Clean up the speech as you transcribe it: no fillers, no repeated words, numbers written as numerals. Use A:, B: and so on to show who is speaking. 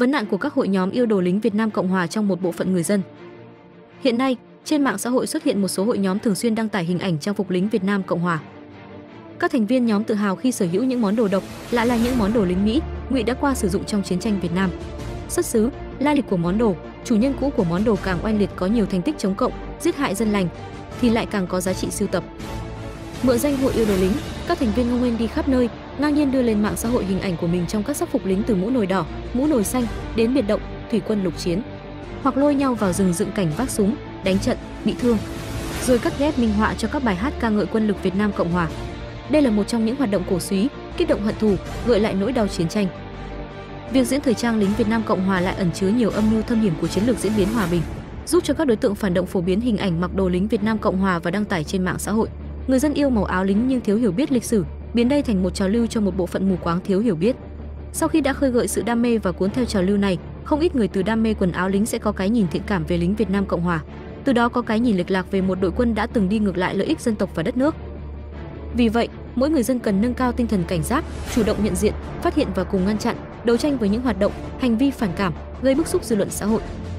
A: Vấn nạn của các hội nhóm yêu đồ lính Việt Nam Cộng Hòa trong một bộ phận người dân. Hiện nay, trên mạng xã hội xuất hiện một số hội nhóm thường xuyên đăng tải hình ảnh trang phục lính Việt Nam Cộng Hòa. Các thành viên nhóm tự hào khi sở hữu những món đồ độc, lạ là những món đồ lính Mỹ, Ngụy đã qua sử dụng trong chiến tranh Việt Nam. Xuất xứ, lai lịch của món đồ, chủ nhân cũ của món đồ càng oanh liệt, có nhiều thành tích chống cộng, giết hại dân lành, thì lại càng có giá trị sưu tập. Mượn danh hội yêu đồ lính, các thành viên ngông nghênh đi khắp nơi, ngang nhiên đưa lên mạng xã hội hình ảnh của mình trong các sắc phục lính, từ mũ nồi đỏ, mũ nồi xanh đến biệt động, thủy quân lục chiến, hoặc lôi nhau vào rừng dựng cảnh vác súng, đánh trận, bị thương, rồi cắt ghép minh họa cho các bài hát ca ngợi quân lực Việt Nam Cộng Hòa. Đây là một trong những hoạt động cổ súy, kích động hận thù, gợi lại nỗi đau chiến tranh. Việc diễn thời trang lính Việt Nam Cộng Hòa lại ẩn chứa nhiều âm mưu thâm hiểm của chiến lược diễn biến hòa bình, giúp cho các đối tượng phản động phổ biến hình ảnh mặc đồ lính Việt Nam Cộng Hòa và đăng tải trên mạng xã hội. Người dân yêu màu áo lính nhưng thiếu hiểu biết lịch sử, biến đây thành một trào lưu cho một bộ phận mù quáng thiếu hiểu biết. Sau khi đã khơi gợi sự đam mê và cuốn theo trào lưu này, không ít người từ đam mê quần áo lính sẽ có cái nhìn thiện cảm về lính Việt Nam Cộng Hòa, từ đó có cái nhìn lệch lạc về một đội quân đã từng đi ngược lại lợi ích dân tộc và đất nước. Vì vậy, mỗi người dân cần nâng cao tinh thần cảnh giác, chủ động nhận diện, phát hiện và cùng ngăn chặn, đấu tranh với những hoạt động, hành vi phản cảm, gây bức xúc dư luận xã hội.